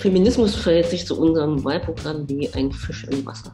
Feminismus verhält sich zu unserem Wahlprogramm wie ein Fisch im Wasser.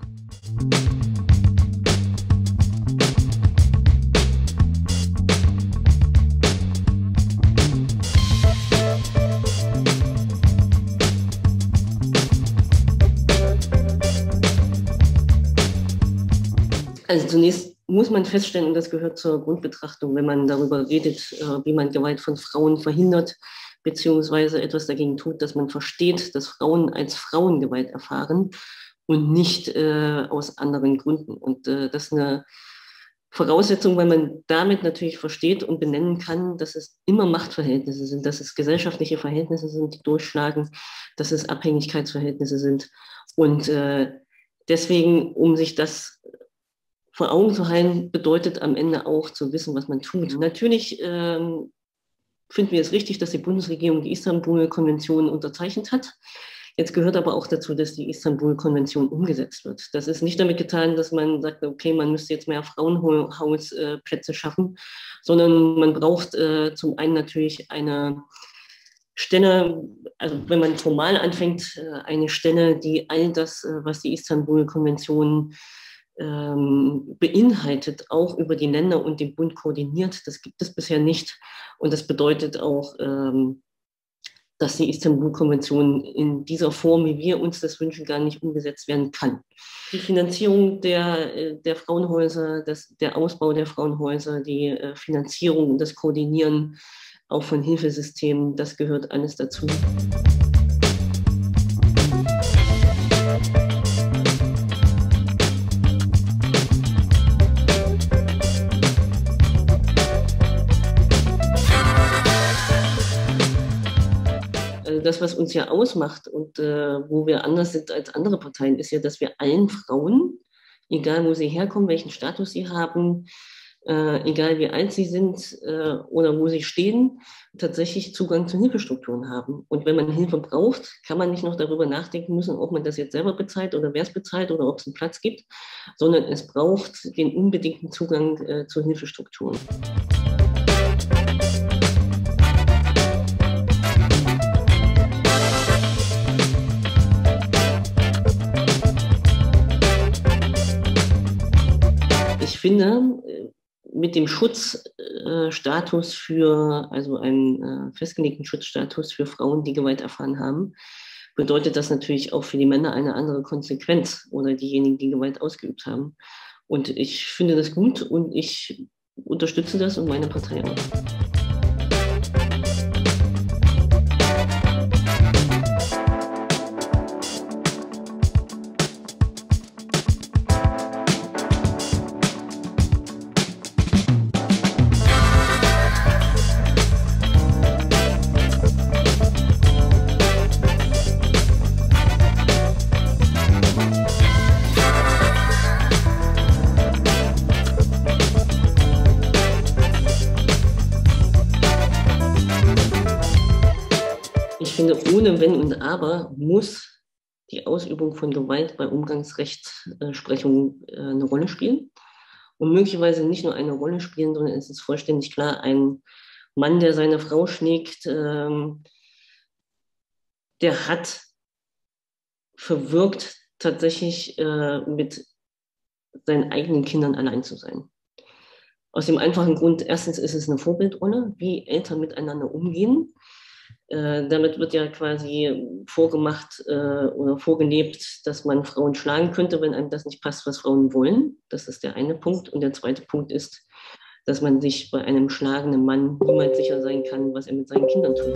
Also zunächst muss man feststellen, und das gehört zur Grundbetrachtung, wenn man darüber redet, wie man Gewalt von Frauen verhindert, beziehungsweise etwas dagegen tut, dass man versteht, dass Frauen als Frauen Gewalt erfahren und nicht aus anderen Gründen. Und das ist eine Voraussetzung, weil man damit natürlich versteht und benennen kann, dass es immer Machtverhältnisse sind, dass es gesellschaftliche Verhältnisse sind, die durchschlagen, dass es Abhängigkeitsverhältnisse sind. Und deswegen, um sich das vor Augen zu halten, bedeutet am Ende auch zu wissen, was man tut. Natürlich finden wir es richtig, dass die Bundesregierung die Istanbul-Konvention unterzeichnet hat. Jetzt gehört aber auch dazu, dass die Istanbul-Konvention umgesetzt wird. Das ist nicht damit getan, dass man sagt, okay, man müsste jetzt mehr Frauenhausplätze schaffen, sondern man braucht zum einen natürlich eine Stelle, also wenn man formal anfängt, eine Stelle, die all das, was die Istanbul-Konvention beinhaltet, auch über die Länder und den Bund koordiniert. Das gibt es bisher nicht. Und das bedeutet auch, dass die Istanbul-Konvention in dieser Form, wie wir uns das wünschen, gar nicht umgesetzt werden kann. Die Finanzierung der Frauenhäuser, der Ausbau der Frauenhäuser, die Finanzierung und das Koordinieren auch von Hilfesystemen, das gehört alles dazu. Das, was uns ja ausmacht und wo wir anders sind als andere Parteien, ist ja, dass wir allen Frauen, egal wo sie herkommen, welchen Status sie haben, egal wie alt sie sind oder wo sie stehen, tatsächlich Zugang zu Hilfestrukturen haben. Und wenn man Hilfe braucht, kann man nicht noch darüber nachdenken müssen, ob man das jetzt selber bezahlt oder wer es bezahlt oder ob es einen Platz gibt, sondern es braucht den unbedingten Zugang zu Hilfestrukturen. Ich finde, mit dem Schutzstatus also einen festgelegten Schutzstatus für Frauen, die Gewalt erfahren haben, bedeutet das natürlich auch für die Männer eine andere Konsequenz oder diejenigen, die Gewalt ausgeübt haben. Und ich finde das gut und ich unterstütze das und meine Partei auch. Ich finde, ohne Wenn und Aber muss die Ausübung von Gewalt bei Umgangsrechtsprechung eine Rolle spielen. Und möglicherweise nicht nur eine Rolle spielen, sondern es ist vollständig klar, ein Mann, der seine Frau schlägt, der hat verwirkt, tatsächlich mit seinen eigenen Kindern allein zu sein. Aus dem einfachen Grund, erstens ist es eine Vorbildrolle, wie Eltern miteinander umgehen. Damit wird ja quasi vorgemacht oder vorgelebt, dass man Frauen schlagen könnte, wenn einem das nicht passt, was Frauen wollen. Das ist der eine Punkt. Und der zweite Punkt ist, dass man sich bei einem schlagenden Mann niemals sicher sein kann, was er mit seinen Kindern tut.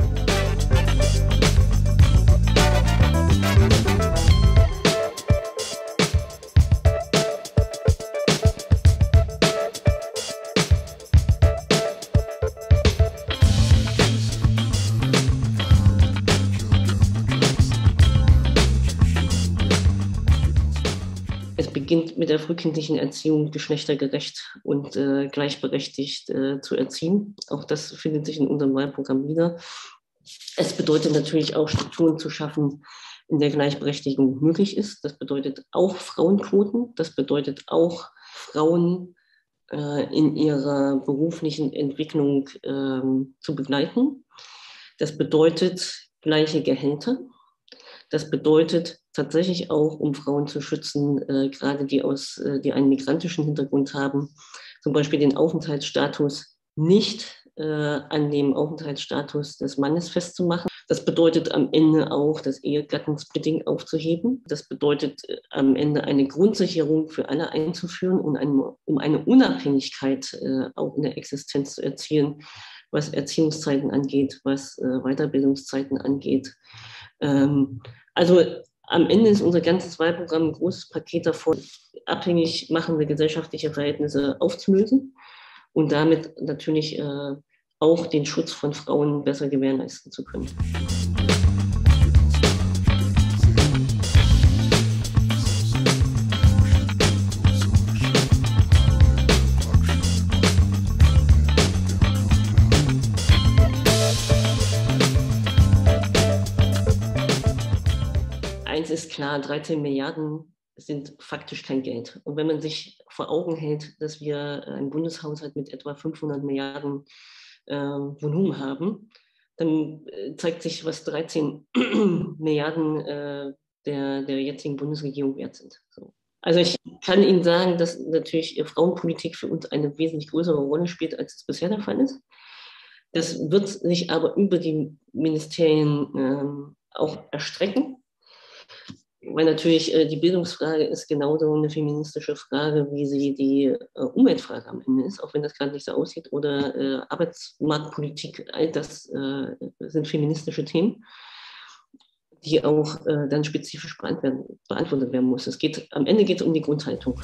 Es beginnt mit der frühkindlichen Erziehung, geschlechtergerecht und gleichberechtigt zu erziehen. Auch das findet sich in unserem Wahlprogramm wieder. Es bedeutet natürlich auch, Strukturen zu schaffen, in der Gleichberechtigung möglich ist. Das bedeutet auch Frauenquoten. Das bedeutet auch Frauen in ihrer beruflichen Entwicklung zu begleiten. Das bedeutet gleiche Gehälter. Das bedeutet tatsächlich auch, um Frauen zu schützen, gerade die einen migrantischen Hintergrund haben, zum Beispiel den Aufenthaltsstatus nicht an dem Aufenthaltsstatus des Mannes festzumachen. Das bedeutet am Ende auch, das Ehegattensplitting aufzuheben. Das bedeutet am Ende eine Grundsicherung für alle einzuführen und um eine Unabhängigkeit auch in der Existenz zu erzielen, was Erziehungszeiten angeht, was Weiterbildungszeiten angeht. Also am Ende ist unser ganzes Wahlprogramm ein großes Paket davon, abhängig machende gesellschaftliche Verhältnisse aufzulösen und damit natürlich auch den Schutz von Frauen besser gewährleisten zu können. Eins ist klar, 13 Milliarden sind faktisch kein Geld. Und wenn man sich vor Augen hält, dass wir einen Bundeshaushalt mit etwa 500 Milliarden Volumen haben, dann zeigt sich, was 13 Milliarden der jetzigen Bundesregierung wert sind. So. Also ich kann Ihnen sagen, dass natürlich Frauenpolitik für uns eine wesentlich größere Rolle spielt, als es bisher der Fall ist. Das wird sich aber über die Ministerien auch erstrecken. Weil natürlich die Bildungsfrage ist genauso eine feministische Frage, wie sie die Umweltfrage am Ende ist, auch wenn das gerade nicht so aussieht, oder Arbeitsmarktpolitik, all das sind feministische Themen, die auch dann spezifisch beantwortet werden muss. Am Ende geht es um die Grundhaltung.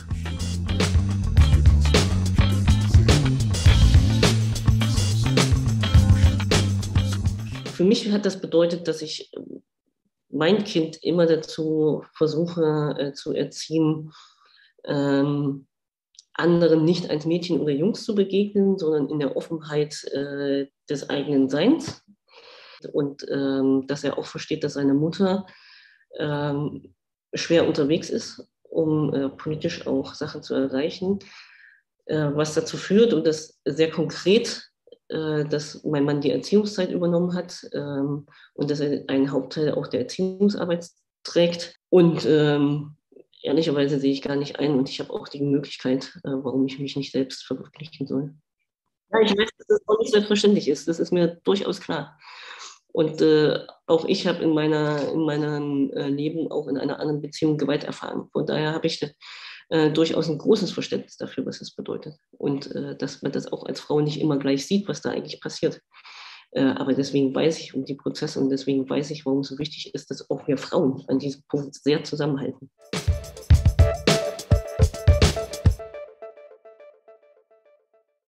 Für mich hat das bedeutet, dass ich mein Kind immer dazu versuche zu erziehen, anderen nicht als Mädchen oder Jungs zu begegnen, sondern in der Offenheit des eigenen Seins. Und dass er auch versteht, dass seine Mutter schwer unterwegs ist, um politisch auch Sachen zu erreichen, was dazu führt, und das sehr konkret, dass mein Mann die Erziehungszeit übernommen hat und dass er einen Hauptteil auch der Erziehungsarbeit trägt. Und ehrlicherweise sehe ich gar nicht ein, und ich habe auch die Möglichkeit, warum ich mich nicht selbst verwirklichen soll. Ja, ich weiß, dass das auch nicht selbstverständlich ist. Das ist mir durchaus klar. Und auch ich habe in meinem Leben auch in einer anderen Beziehung Gewalt erfahren. Von daher habe ich durchaus ein großes Verständnis dafür, was es bedeutet. Und dass man das auch als Frau nicht immer gleich sieht, was da eigentlich passiert. Aber deswegen weiß ich um die Prozesse und deswegen weiß ich, warum es so wichtig ist, dass auch wir Frauen an diesem Punkt sehr zusammenhalten.